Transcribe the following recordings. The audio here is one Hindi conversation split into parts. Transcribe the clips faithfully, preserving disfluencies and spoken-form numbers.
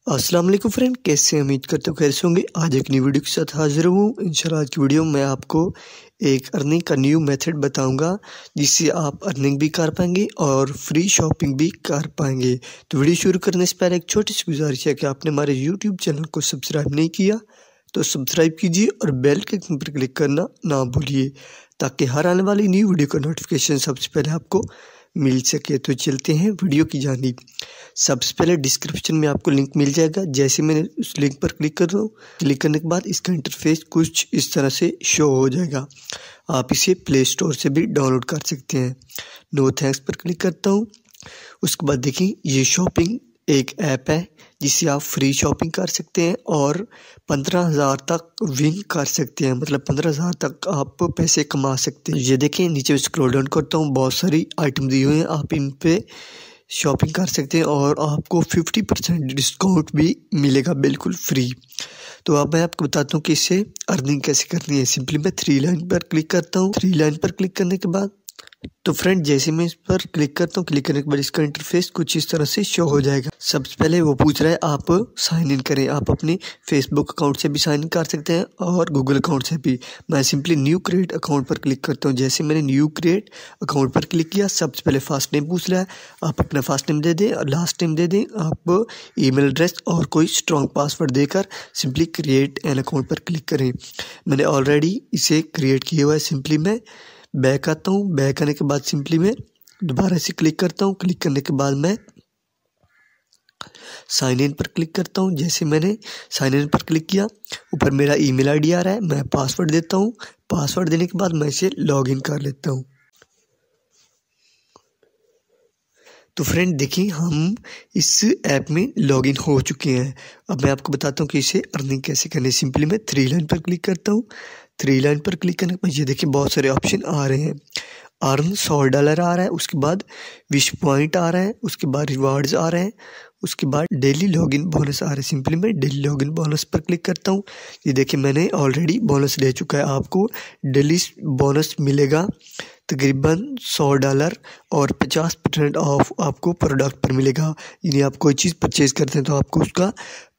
अस्सलाम वालेकुम फ्रेंड, कैसे उम्मीद करते हो खैर से होंगे। आज एक नई वीडियो के साथ हाजिर हूँ। इंशाल्लाह आज की वीडियो में आपको एक अर्निंग का न्यू मेथड बताऊंगा जिससे आप अर्निंग भी कर पाएंगे और फ्री शॉपिंग भी कर पाएंगे। तो वीडियो शुरू करने से पहले एक छोटी सी गुजारिश है कि आपने हमारे यूट्यूब चैनल को सब्सक्राइब नहीं किया तो सब्सक्राइब कीजिए और बेल के आइकन पर क्लिक करना ना भूलिए ताकि हर आने वाली न्यू वीडियो का नोटिफिकेशन सबसे पहले आपको मिल सके। तो चलते हैं वीडियो की जानिब। सबसे पहले डिस्क्रिप्शन में आपको लिंक मिल जाएगा। जैसे मैंने उस लिंक पर क्लिक कर दूँ, क्लिक करने के बाद इसका इंटरफेस कुछ इस तरह से शो हो जाएगा। आप इसे प्ले स्टोर से भी डाउनलोड कर सकते हैं। नो थैंक्स पर क्लिक करता हूँ। उसके बाद देखिए ये शॉपिंग एक ऐप है जिससे आप फ्री शॉपिंग कर सकते हैं और पंद्रह हज़ार तक विन कर सकते हैं, मतलब पंद्रह हज़ार तक आप पैसे कमा सकते हैं। ये देखें नीचे स्क्रॉल डाउन करता हूँ, बहुत सारी आइटम दिए हुए हैं, आप इन पे शॉपिंग कर सकते हैं और आपको फिफ्टी परसेंट डिस्काउंट भी मिलेगा बिल्कुल फ्री। तो अब मैं आपको बताता हूँ कि इससे अर्निंग कैसे करनी है। सिंपली मैं थ्री लाइन पर क्लिक करता हूँ। थ्री लाइन पर क्लिक करने के बाद तो फ्रेंड जैसे मैं इस पर क्लिक करता हूँ, क्लिक करने के बाद इसका इंटरफेस कुछ इस तरह से शो हो जाएगा। सबसे पहले वो पूछ रहा है आप साइन इन करें। आप अपने फेसबुक अकाउंट से भी साइन इन कर सकते हैं और गूगल अकाउंट से भी। मैं सिंपली न्यू क्रिएट अकाउंट पर क्लिक करता हूँ। जैसे मैंने न्यू क्रिएट अकाउंट पर क्लिक किया, सबसे पहले फर्स्ट नेम पूछ रहा है, आप अपना फर्स्ट नेम दे दें और लास्ट नेम दे दें। आप ईमेल एड्रेस और कोई स्ट्रॉन्ग पासवर्ड देकर सिंपली क्रिएट एन अकाउंट पर क्लिक करें। मैंने ऑलरेडी इसे क्रिएट किया हुआ है। सिंपली मैं बैक आता हूँ। बैक आने के बाद सिंपली मैं दोबारा से क्लिक करता हूँ। क्लिक करने के बाद मैं साइन इन पर क्लिक करता हूँ। जैसे मैंने साइन इन पर क्लिक किया, ऊपर मेरा ईमेल आईडी आ रहा है, मैं पासवर्ड देता हूँ। पासवर्ड देने के बाद मैं इसे लॉग इन कर लेता हूँ। तो फ्रेंड देखिए हम इस ऐप में लॉगिन हो चुके हैं। अब मैं आपको बताता हूँ कि इसे अर्निंग कैसे करनी है। सिंपली मैं थ्री लाइन पर क्लिक करता हूँ। थ्री लाइन पर क्लिक करने के बाद ये देखिए बहुत सारे ऑप्शन आ रहे हैं। अर्न सौ डॉलर आ रहा है, उसके बाद विश पॉइंट आ रहा है, उसके बाद रिवार्ड्स आ रहे हैं, उसके बाद डेली लॉगिन बोनस आ रहा है। सिंपली मैं डेली लॉगिन बोनस पर क्लिक करता हूँ। ये देखिए मैंने ऑलरेडी बोनस ले चुका है। आपको डेली बोनस मिलेगा तकरीबन सौ डॉलर और पचास परसेंट ऑफ आपको प्रोडक्ट पर मिलेगा। यानी आप कोई चीज़ परचेज करते हैं तो आपको उसका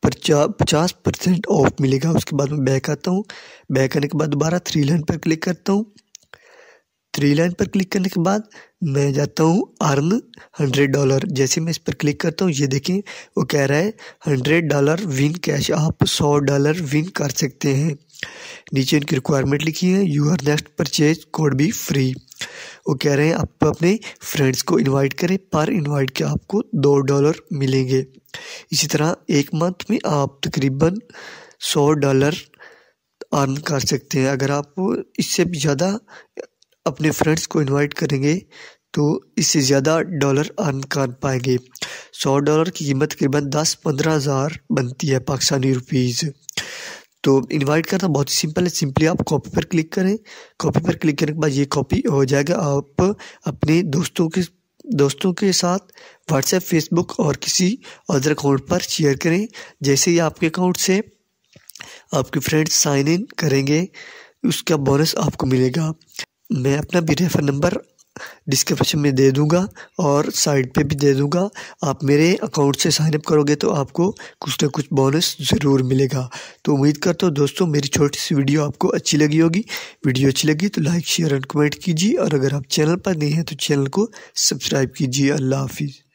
पचास परसेंट ऑफ मिलेगा। उसके बाद मैं बैक आता हूँ। बैक आने के बाद दोबारा थ्री लाइन पर क्लिक करता हूँ। थ्री लाइन पर क्लिक करने के बाद मैं जाता हूँ अर्न हंड्रेड डॉलर। जैसे मैं इस पर क्लिक करता हूँ, ये देखें वो कह रहा है हंड्रेड डॉलर विन कैश, आप सौ डॉलर विन कर सकते हैं। नीचे इनकी रिक्वायरमेंट लिखी है, you are next purchase code भी फ्री। वो कह रहे हैं आप अपने फ्रेंड्स को इनवाइट करें, पर इनवाइट के आपको दो डॉलर मिलेंगे। इसी तरह एक मंथ में आप तकरीबन सौ डॉलर अर्न कर सकते हैं। अगर आप इससे भी ज़्यादा अपने फ्रेंड्स को इनवाइट करेंगे तो इससे ज़्यादा डॉलर अर्न कर पाएंगे। सौ डॉलर की कीमत तकरीबन दस पंद्रह हज़ार बनती है पाकिस्तानी रुपीज़। तो इनवाइट करना बहुत ही सिंपल है। सिंपली आप कॉपी पर क्लिक करें। कॉपी पर क्लिक करने के बाद ये कॉपी हो जाएगा। आप अपने दोस्तों के दोस्तों के साथ व्हाट्सएप, फेसबुक और किसी अदर अकाउंट पर शेयर करें। जैसे ही आपके अकाउंट से आपके फ्रेंड्स साइन इन करेंगे उसका बोनस आपको मिलेगा। मैं अपना भी रेफर नंबर डिस्क्रिप्शन में दे दूंगा और साइड पे भी दे दूंगा। आप मेरे अकाउंट से साइन अप करोगे तो आपको कुछ ना कुछ बोनस ज़रूर मिलेगा। तो उम्मीद करता हूँ दोस्तों मेरी छोटी सी वीडियो आपको अच्छी लगी होगी। वीडियो अच्छी लगी तो लाइक शेयर एंड कमेंट कीजिए और अगर आप चैनल पर नहीं हैं तो चैनल को सब्सक्राइब कीजिए। अल्लाह हाफिज़।